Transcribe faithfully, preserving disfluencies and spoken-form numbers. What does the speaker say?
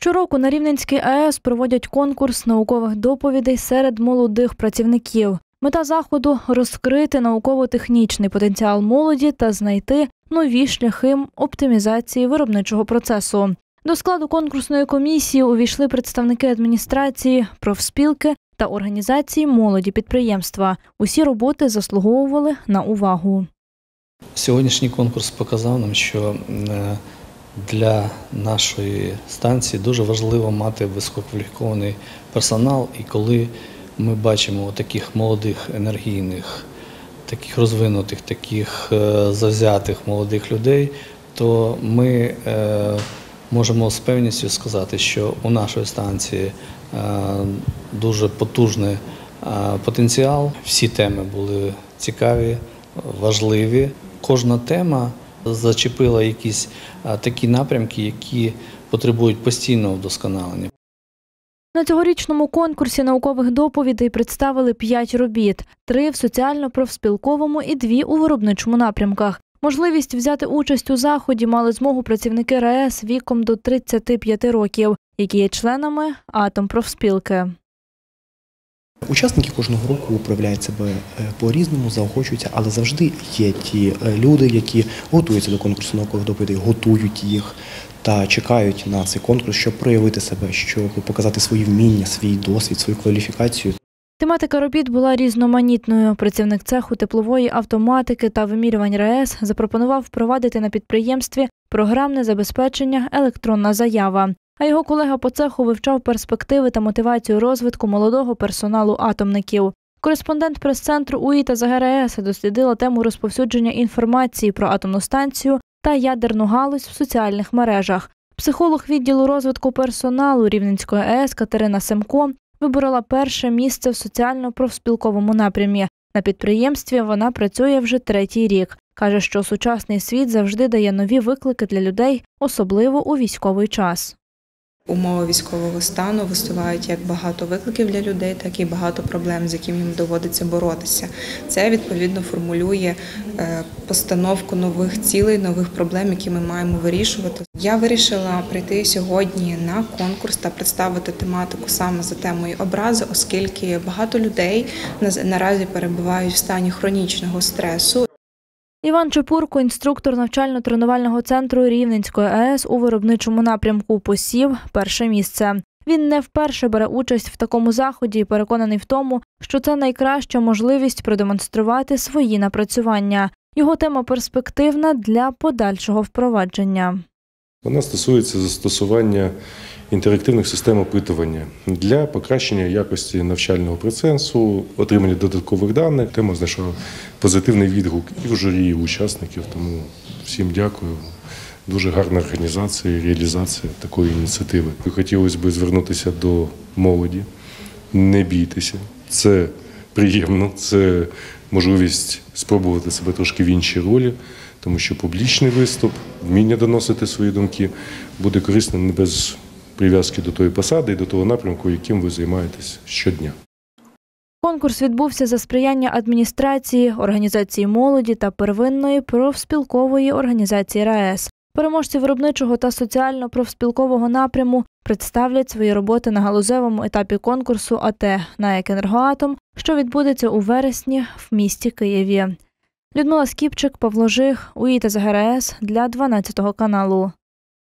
Щороку на Рівненській АЕС проводять конкурс наукових доповідей серед молодих працівників. Мета заходу – розкрити науково-технічний потенціал молоді та знайти нові шляхи оптимізації виробничого процесу. До складу конкурсної комісії увійшли представники адміністрації, профспілки та організації молоді підприємства. Усі роботи заслуговували на увагу. Сьогоднішній конкурс показав нам, що для нашої станції дуже важливо мати висококваліфікований персонал. І коли ми бачимо таких молодих, енергійних, таких розвинутих, таких завзятих молодих людей, то ми можемо з певністю сказати, що у нашої станції дуже потужний потенціал. Всі теми були цікаві, важливі. Кожна тема зачепила якісь такі напрямки, які потребують постійного вдосконалення. На цьогорічному конкурсі наукових доповідей представили п'ять робіт – три в соціально-профспілковому і дві у виробничому напрямках. Можливість взяти участь у заході мали змогу працівники РаЕС віком до тридцяти п'яти років, які є членами Атомпрофспілки. Учасники кожного року проявляють себе по-різному, заохочуються, але завжди є ті люди, які готуються до конкурсу наукових доповідей, готують їх та чекають на цей конкурс, щоб проявити себе, щоб показати свої вміння, свій досвід, свою кваліфікацію. Тематика робіт була різноманітною. Працівник цеху теплової автоматики та вимірювань РаЕС запропонував впровадити на підприємстві програмне забезпечення «Електронна заява». А його колега по цеху вивчав перспективи та мотивацію розвитку молодого персоналу атомників. Кореспондент прес-центру УІ та ЗГРАЕС дослідила тему розповсюдження інформації про атомну станцію та ядерну галузь в соціальних мережах. Психолог відділу розвитку персоналу Рівненської АЕС Катерина Семко виборола перше місце в соціально-профспілковому напрямі. На підприємстві вона працює вже третій рік. Каже, що сучасний світ завжди дає нові виклики для людей, особливо у військовий час. Умови військового стану висувають як багато викликів для людей, так і багато проблем, з якими їм доводиться боротися. Це, відповідно, формулює постановку нових цілей, нових проблем, які ми маємо вирішувати. Я вирішила прийти сьогодні на конкурс та представити тематику саме за темою образи, оскільки багато людей наразі перебувають в стані хронічного стресу. Іван Чепурко, інструктор навчально-тренувального центру Рівненської АЕС у виробничому напрямку, посів перше місце. Він не вперше бере участь в такому заході і переконаний в тому, що це найкраща можливість продемонструвати свої напрацювання. Його тема перспективна для подальшого впровадження. Вона стосується застосування інтерактивних систем опитування для покращення якості навчального процесу, отримання додаткових даних. Тема знайшла позитивний відгук і в журі, і в учасників, тому всім дякую. Дуже гарна організація і реалізація такої ініціативи. Хотілося б звернутися до молоді, не бійтеся, це приємно, це можливість спробувати себе трошки в іншій ролі, тому що публічний виступ, вміння доносити свої думки буде корисним не без прив'язки до тої посади і до того напрямку, яким ви займаєтесь щодня. Конкурс відбувся за сприяння адміністрації, організації молоді та первинної профспілкової організації РаЕС. Переможці виробничого та соціально-профспілкового напряму представлять свої роботи на галузевому етапі конкурсу АТ «НАЕК Енергоатом», що відбудеться у вересні в місті Києві. Людмила Скіпчик, Павло Жих, УІ та ЗГРАЕС для дванадцятого каналу.